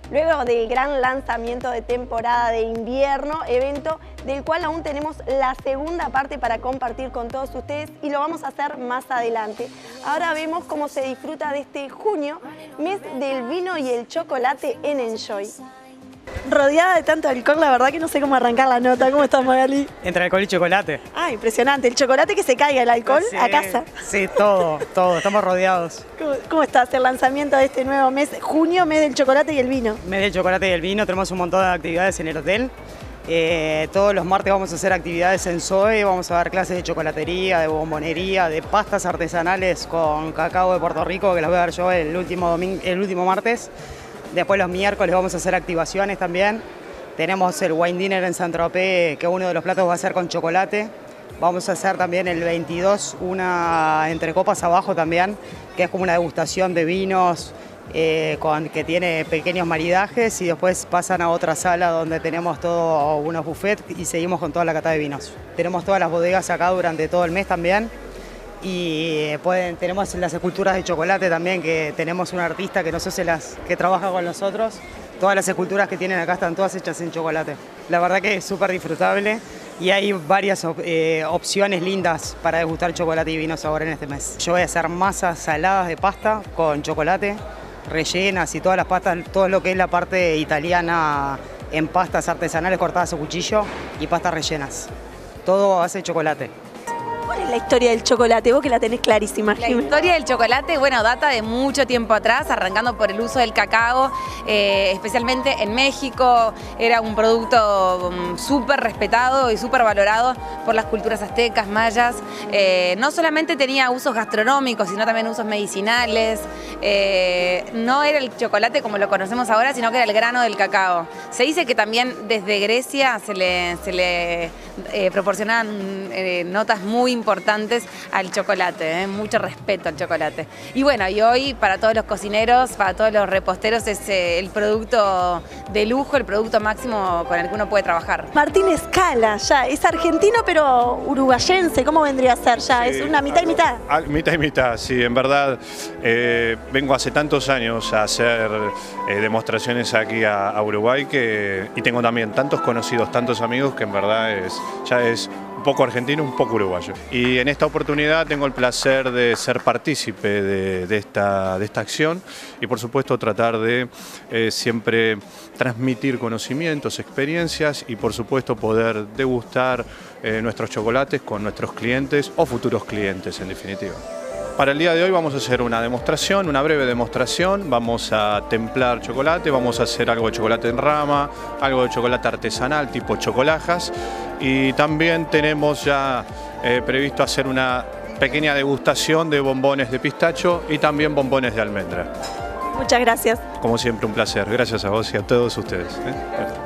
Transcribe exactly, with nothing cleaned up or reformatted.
luego del gran lanzamiento de temporada de invierno, evento del cual aún tenemos la segunda parte para compartir con todos ustedes y lo vamos a hacer más adelante. Ahora vemos cómo se disfruta de este junio, mes del vino y el chocolate en Enjoy. Rodeada de tanto alcohol, la verdad que no sé cómo arrancar la nota. ¿Cómo estás, Magali? Entre alcohol y chocolate. Ah, impresionante. El chocolate que se caiga, el alcohol Sí, a casa. Sí, todo, todo. Estamos rodeados. ¿Cómo, cómo estás? El lanzamiento de este nuevo mes, junio, mes del chocolate y el vino. Mes del chocolate y el vino. Tenemos un montón de actividades en el hotel. Eh, todos los martes vamos a hacer actividades en Zoe. Vamos a dar clases de chocolatería, de bombonería, de pastas artesanales con cacao de Puerto Rico, que las voy a dar yo el último, domingo, el último martes. Después los miércoles vamos a hacer activaciones también. Tenemos el wine dinner en Saint-Tropez, que uno de los platos va a ser con chocolate. Vamos a hacer también el veintidós una entre copas abajo también, que es como una degustación de vinos eh, con, que tiene pequeños maridajes, y después pasan a otra sala donde tenemos todos unos buffets y seguimos con toda la cata de vinos. Tenemos todas las bodegas acá durante todo el mes también. Y pueden, tenemos las esculturas de chocolate también, que tenemos un artista que, nos hace las, que trabaja con nosotros. Todas las esculturas que tienen acá están todas hechas en chocolate. La verdad que es súper disfrutable y hay varias eh, opciones lindas para degustar chocolate y vinos ahora en este mes. Yo voy a hacer masas saladas de pasta con chocolate, rellenas y todas las pastas, todo lo que es la parte italiana en pastas artesanales cortadas a cuchillo y pastas rellenas. Todo a base de chocolate. ¿Cuál es la historia del chocolate? Vos que la tenés clarísima, La Jimé. historia del chocolate, bueno, data de mucho tiempo atrás, arrancando por el uso del cacao, eh, especialmente en México. Era un producto um, súper respetado y súper valorado por las culturas aztecas, mayas. Eh, no solamente tenía usos gastronómicos, sino también usos medicinales. Eh, no era el chocolate como lo conocemos ahora, sino que era el grano del cacao. Se dice que también desde Grecia se le, se le eh, proporcionaban eh, notas muy importantes al chocolate, ¿eh? Mucho respeto al chocolate. Y bueno, y hoy para todos los cocineros, para todos los reposteros es eh, el producto de lujo, el producto máximo con el que uno puede trabajar. Martín Scala, ya, es argentino pero uruguayense, ¿cómo vendría a ser ya? Sí, ¿Es una mitad y mitad? a- mitad y mitad, sí, en verdad eh, vengo hace tantos años a hacer eh, demostraciones aquí a, a Uruguay que, y tengo también tantos conocidos, tantos amigos que en verdad es, ya es un poco argentino, un poco uruguayo. Y en esta oportunidad tengo el placer de ser partícipe de, de, esta, de esta acción y por supuesto tratar de eh, siempre transmitir conocimientos, experiencias y por supuesto poder degustar eh, nuestros chocolates con nuestros clientes o futuros clientes en definitiva. Para el día de hoy vamos a hacer una demostración, una breve demostración, vamos a templar chocolate, vamos a hacer algo de chocolate en rama, algo de chocolate artesanal tipo chocolajas y también tenemos ya eh, previsto hacer una pequeña degustación de bombones de pistacho y también bombones de almendra. Muchas gracias. Como siempre un placer, gracias a vos y a todos ustedes. ¿eh?